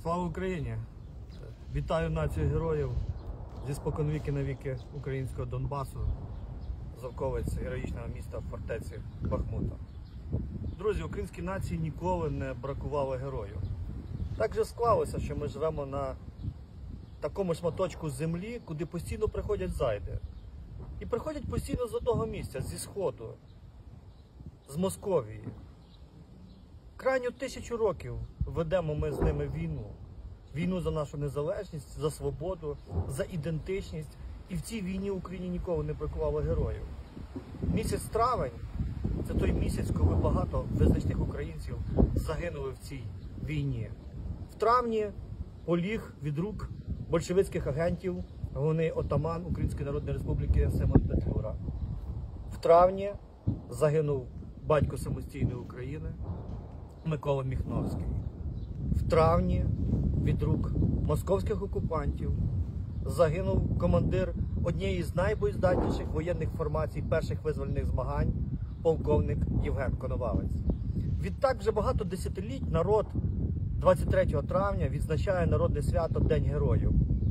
Слава Україні! Вітаю націю героїв зі споконвіки навіки українського Донбасу, Завковець героїчного міста фортеці Бахмута. Друзі, українській нації ніколи не бракувало героїв. Так же склалося, що ми живемо на такому шматочку землі, куди постійно приходять зайди. І приходять постійно з одного місця, зі Сходу, з Московії. Крайню 1000 років ведемо ми з ними війну. Війну за нашу незалежність, за свободу, за ідентичність. І в цій війні Україні ніколи не бракувало героїв. Місяць травень – це той місяць, коли багато визначних українців загинули в цій війні. В травні поліг від рук большевицьких агентів головний отаман Української Народної Республіки Симон Петлюра. В травні загинув батько самостійної України Микола Міхновський. В травні від рук московських окупантів загинув командир однієї з найбоєздатніших воєнних формацій перших визвольних змагань полковник Євген Коновалець. Відтак вже багато десятиліть народ 23 травня відзначає народне свято День Героїв.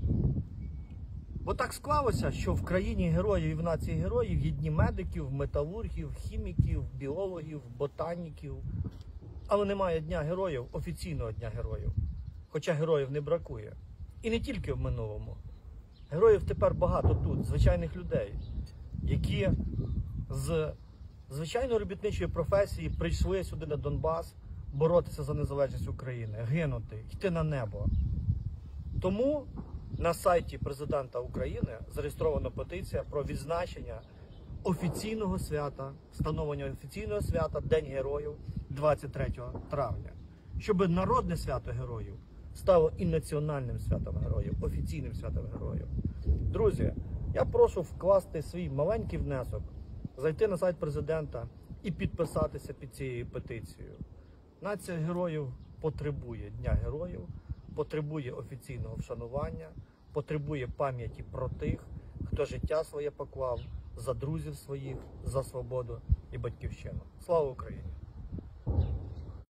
Бо так склалося, що в країні героїв і в нації героїв є дні медиків, металургів, хіміків, біологів, ботаніків. Але немає Дня Героїв, офіційного Дня Героїв. Хоча героїв не бракує. І не тільки в минулому. Героїв тепер багато тут, звичайних людей, які з звичайної робітничої професії прийшли сюди на Донбас боротися за незалежність України, гинути, йти на небо. Тому на сайті Президента України зареєстрована петиція про відзначення офіційного свята, встановлення офіційного свята День Героїв 23 травня. Щоб народне свято героїв стало і національним святом героїв, офіційним святом героїв. Друзі, я прошу вкласти свій маленький внесок, зайти на сайт Президента і підписатися під цією петицією. Нація героїв потребує Дня Героїв, потребує офіційного вшанування, потребує пам'яті про тих, хто життя своє поклав за друзів своїх, за свободу і батьківщину. Слава Україні!